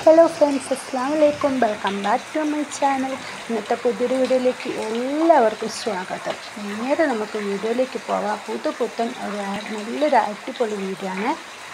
Hello friends, അസ്സലാമു അലൈക്കും. Welcome back to my channel. ഇന്നത്തെ പുതിയൊരു വീഡിയോയിലേക്ക് എല്ലാവർക്കും സ്വാഗതം. നേരെ നമുക്ക് വീഡിയോയിലേക്ക് പോവാം. പുത്തൻ നല്ലൊരു അടിപൊളി വീഡിയോ ആണ്.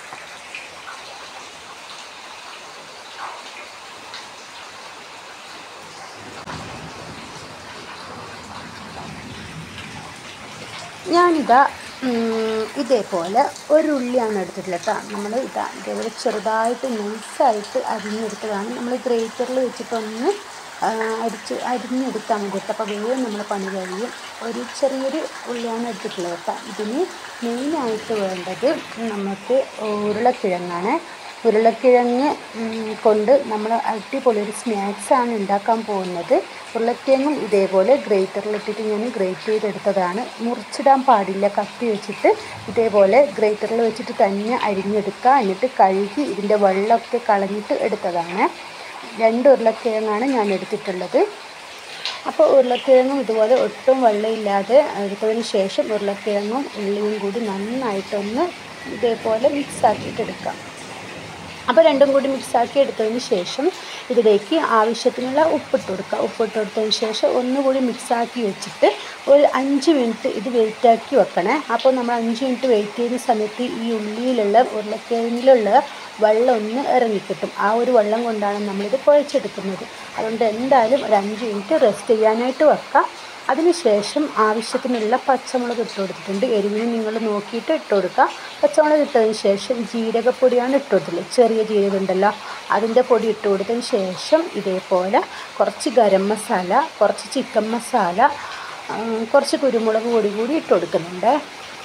ഞാനിതാ ഇതേപോലെ ഒരു ഉള്ളിയാണ് എടുത്തിട്ടുള്ളത് കേട്ടോ. നമ്മൾ ഇതേപോലെ ചെറുതായിട്ട് നൈസായിട്ട് അരിഞ്ഞെടുത്തതാണ്. നമ്മൾ ഗ്രേറ്ററിൽ വെച്ചിട്ടൊന്ന് അരിഞ്ഞെടുത്താൽ മതി കേട്ടോ. അപ്പോൾ വേഗം നമ്മൾ പണി കഴിയും. ഒരു ചെറിയൊരു ഉള്ളിയാണ് എടുത്തിട്ടുള്ളത് കേട്ടോ. ഇതിന് മെയിനായിട്ട് വേണ്ടത് നമുക്ക് ഉരുളക്കിഴങ്ങാണ്. ഉരുളക്കിഴങ്ങ് കൊണ്ട് നമ്മൾ അടിപൊളി ഒരു സ്നാക്സാണ് ഉണ്ടാക്കാൻ പോകുന്നത്. ഉരുളക്കിഴങ്ങും ഇതേപോലെ ഗ്രേറ്ററിലിട്ടിട്ട് ഞാൻ ഗ്രേറ്റ് ചെയ്തെടുത്തതാണ്. മുറിച്ചിടാൻ പാടില്ല. കത്തി വെച്ചിട്ട് ഇതേപോലെ ഗ്രേറ്ററിൽ വെച്ചിട്ട് തന്നെ അരിഞ്ഞെടുക്കുക. എന്നിട്ട് കഴുകി ഇതിൻ്റെ വെള്ളമൊക്കെ കളഞ്ഞിട്ട് എടുത്തതാണ്. 2 ഉരുളക്കിഴങ്ങാണ് ഞാൻ എടുത്തിട്ടുള്ളത്. അപ്പോൾ ഉരുളക്കിഴങ്ങും ഇതുപോലെ ഒട്ടും വെള്ളമില്ലാതെ എടുത്തതിന് ശേഷം ഉരുളക്കിഴങ്ങും ഉള്ളിയും കൂടി നന്നായിട്ടൊന്ന് ഇതേപോലെ മിക്സാക്കിയിട്ട് എടുക്കാം. അപ്പോൾ രണ്ടും കൂടി മിക്സാക്കി എടുത്തതിന് ശേഷം ഇതിലേക്ക് ആവശ്യത്തിനുള്ള ഉപ്പിട്ട് കൊടുക്കുക. ഉപ്പിട്ട് കൊടുത്തതിന് ശേഷം ഒന്നുകൂടി മിക്സാക്കി വെച്ചിട്ട് ഒരു 5 മിനിറ്റ് ഇത് വെയിറ്റാക്കി വെക്കണേ. അപ്പോൾ നമ്മൾ 5 മിനിറ്റ് വെയിറ്റ് ചെയ്യുന്ന സമയത്ത് ഈ ഉള്ളിയിലുള്ള ഉരുളക്കിഴങ്ങിലുള്ള വെള്ളം ഒന്ന് ഇറങ്ങിക്കിട്ടും. ആ ഒരു വെള്ളം കൊണ്ടാണ് നമ്മളിത് കുഴച്ചെടുക്കുന്നത്. അതുകൊണ്ട് എന്തായാലും ഒരു 5 മിനിറ്റ് റെസ്റ്റ് ചെയ്യാനായിട്ട് വെക്കാം. അതിനുശേഷം ആവശ്യത്തിനുള്ള പച്ചമുളക് ഇട്ട് കൊടുത്തിട്ടുണ്ട്. എരിവിന് നിങ്ങൾ നോക്കിയിട്ട് ഇട്ട് കൊടുക്കുക. പച്ചമുളക് ഇട്ടതിന് ശേഷം ജീരകപ്പൊടിയാണ് ഇട്ട് കൊടുത്തിട്ടുള്ളത്. ചെറിയ ജീരകം ഉണ്ടല്ലോ, അതിൻ്റെ പൊടി ഇട്ട് കൊടുത്തതിന് ശേഷം ഇതേപോലെ കുറച്ച് ഗരം മസാല, കുറച്ച് ചിക്കൻ മസാല, കുറച്ച് കുരുമുളക് പൊടി കൂടി ഇട്ട് കൊടുക്കുന്നുണ്ട്.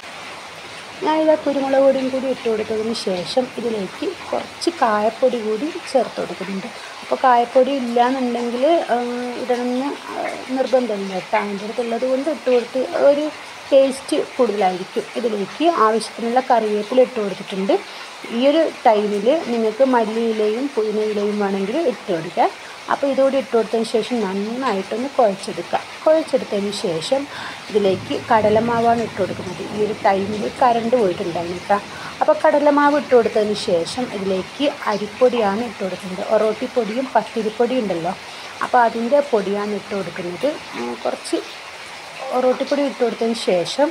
ഞാനിതാ കുരുമുളക് പൊടിയും കൂടി ഇട്ട് കൊടുത്തതിന് ശേഷം ഇതിലേക്ക് കുറച്ച് കായപ്പൊടി കൂടി ചേർത്ത് കൊടുക്കുന്നുണ്ട്. അപ്പോൾ കായപ്പൊടി ഇല്ലയെന്നുണ്ടെങ്കിൽ ഇടണമെന്ന് നിർബന്ധമില്ല കേട്ടോ. അതിൻ്റെ അടുത്തുള്ളത് കൊണ്ട് ഇട്ട് കൊടുത്ത് ഒരു ടേസ്റ്റ് കൂടുതലായിരിക്കും. ഇതിലേക്ക് ആവശ്യത്തിനുള്ള കറിവേപ്പില ഇട്ട് കൊടുത്തിട്ടുണ്ട്. ഈ ഒരു ടൈമിൽ നിങ്ങൾക്ക് മല്ലിയിലയും പുതിനയിലയും വേണമെങ്കിൽ ഇട്ട് കൊടുക്കാം. അപ്പോൾ ഇതുകൂടി ഇട്ട് കൊടുത്തതിന് ശേഷം നന്നായിട്ടൊന്ന് കുഴച്ചെടുക്കുക. കുഴച്ചെടുത്തതിന് ശേഷം ഇതിലേക്ക് കടലമാവാണ് ഇട്ട് കൊടുക്കുന്നത്. ഈ ഒരു ടൈമിൽ കറണ്ട് പോയിട്ടുണ്ടായിരുന്നു കേട്ടോ. അപ്പോൾ കടലമാവ് ഇട്ട് കൊടുത്തതിന് ശേഷം ഇതിലേക്ക് അരിപ്പൊടിയാണ് ഇട്ട് കൊടുക്കുന്നത്. ഒറോട്ടിപ്പൊടിയും പത്തിരിപ്പൊടിയും ഉണ്ടല്ലോ, അപ്പോൾ അതിൻ്റെ പൊടിയാണ് ഇട്ട് കൊടുക്കുന്നത്. കുറച്ച് ഒറോട്ടിപ്പൊടി ഇട്ട് കൊടുത്തതിന് ശേഷം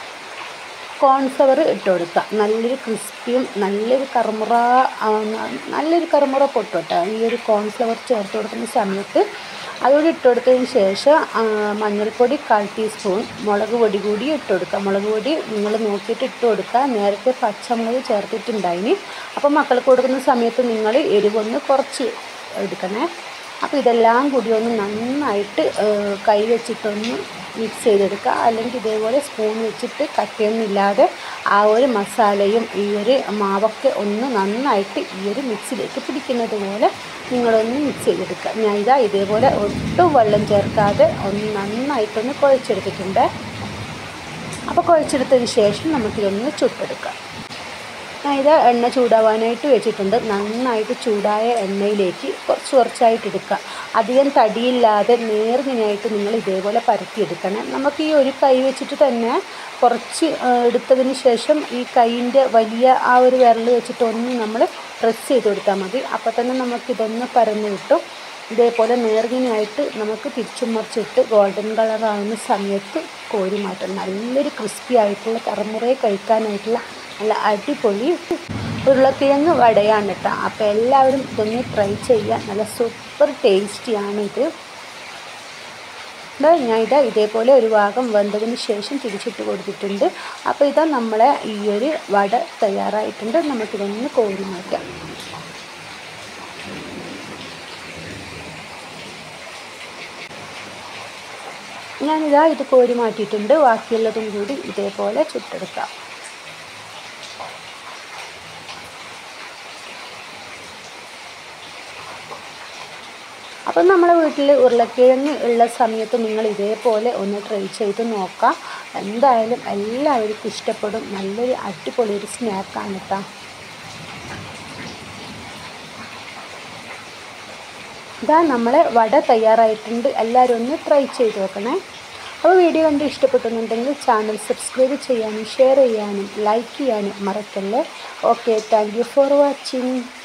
കോൺഫ്ലവർ ഇട്ട് കൊടുക്കുക. നല്ലൊരു ക്രിസ്പിയും നല്ലൊരു കറുമുറ പൊട്ടും കേട്ടോ ഈ ഒരു കോൺഫ്ലവർ ചേർത്ത് കൊടുക്കുന്ന സമയത്ത്. അതുകൂടി ഇട്ട് കൊടുത്തതിന് ശേഷം മഞ്ഞൾപ്പൊടി 1/4 ടീസ്പൂൺ, മുളക് പൊടി കൂടി ഇട്ട് കൊടുക്കുക. മുളക് പൊടി നിങ്ങൾ നോക്കിയിട്ട് ഇട്ട് കൊടുക്കുക. നേരത്തെ പച്ചമുളക് ചേർത്തിട്ടുണ്ടായിന്. അപ്പോൾ മക്കൾക്ക് കൊടുക്കുന്ന സമയത്ത് നിങ്ങൾ എരിവൊന്ന് കുറച്ച് എടുക്കണേ. അപ്പോൾ ഇതെല്ലാം കൂടി ഒന്ന് നന്നായിട്ട് കൈ വെച്ചിട്ടൊന്ന് മിക്സ് ചെയ്തെടുക്കുക. അല്ലെങ്കിൽ ഇതേപോലെ സ്പൂൺ വെച്ചിട്ട് കട്ടയൊന്നുമില്ലാതെ ആ ഒരു മസാലയും ഈ ഒരു മാവൊക്കെ ഒന്ന് നന്നായിട്ട് ഈ ഒരു മിക്സിലേക്ക് പിടിക്കുന്നത് പോലെ നിങ്ങളൊന്ന് മിക്സ് ചെയ്തെടുക്കുക. ഞാൻ ഇതേപോലെ ഒട്ടും വെള്ളം ചേർക്കാതെ ഒന്ന് നന്നായിട്ടൊന്ന് കുഴച്ചെടുത്തിട്ടുണ്ട്. അപ്പോൾ കുഴച്ചെടുത്തതിന് ശേഷം നമുക്കിതൊന്ന് ചുട്ടെടുക്കാം. ഞാൻ എണ്ണ ചൂടാവാനായിട്ട് വെച്ചിട്ടുണ്ട്. നന്നായിട്ട് ചൂടായ എണ്ണയിലേക്ക് കുറച്ചായിട്ട് എടുക്കുക. അധികം തടിയില്ലാതെ നേർങ്ങനായിട്ട് നിങ്ങൾ ഇതേപോലെ പരത്തിയെടുക്കണം. നമുക്ക് ഈ ഒരു കൈ വെച്ചിട്ട് തന്നെ കുറച്ച് എടുത്തതിന് ശേഷം ഈ കൈയിൻ്റെ വലിയ ആ ഒരു വിരൽ വെച്ചിട്ട് ഒന്ന് നമ്മൾ പ്രസ് ചെയ്ത് കൊടുത്താൽ മതി. അപ്പോൾ തന്നെ നമുക്കിതൊന്ന് പരന്ന് കിട്ടും. ഇതേപോലെ നേർങ്ങനായിട്ട് നമുക്ക് തിരിച്ചും മറിച്ചിട്ട് ഗോൾഡൻ കളറാകുന്ന സമയത്ത് കോരി മാറ്റണം. നല്ലൊരു ക്രിസ്പി ആയിട്ടുള്ള കറുമുറയെ കഴിക്കാനായിട്ടുള്ള നല്ല അടിപൊളി ഉരുളക്കിഴങ്ങ് വടയാണ് കേട്ടോ. അപ്പോൾ എല്ലാവരും ഇതൊന്ന് ട്രൈ ചെയ്യുക. നല്ല സൂപ്പർ ടേസ്റ്റിയാണിത്. ഞാൻ ഇതേപോലെ ഒരു ഭാഗം വെന്തതിന് ശേഷം തിരിച്ചിട്ട് കൊടുത്തിട്ടുണ്ട്. അപ്പോൾ നമ്മളെ ഈ ഒരു വട തയ്യാറായിട്ടുണ്ട്. നമുക്കിതൊന്ന് കോരി മാറ്റാം. ഇത് കോരി മാറ്റിയിട്ടുണ്ട്. ബാക്കിയുള്ളതും കൂടി ഇതേപോലെ ചുട്ടെടുക്കാം. അപ്പം നമ്മളെ വീട്ടിൽ ഉരുളക്കിഴങ്ങ് ഉള്ള സമയത്ത് നിങ്ങൾ ഇതേപോലെ ഒന്ന് ട്രൈ ചെയ്ത് നോക്കാം. എന്തായാലും എല്ലാവർക്കും ഇഷ്ടപ്പെടും. നല്ലൊരു അടിപൊളി ഒരു സ്നാക്കാണ് കേട്ടോ. നമ്മളെ വട തയ്യാറായിട്ടുണ്ട്. എല്ലാവരും ഒന്ന് ട്രൈ ചെയ്ത് നോക്കണേ. അപ്പോൾ വീഡിയോ കണ്ട് ഇഷ്ടപ്പെട്ടുന്നുണ്ടെങ്കിൽ ചാനൽ സബ്സ്ക്രൈബ് ചെയ്യാനും ഷെയർ ചെയ്യാനും ലൈക്ക് ചെയ്യാനും മറക്കല്ലേ. Okay, thank you for watching.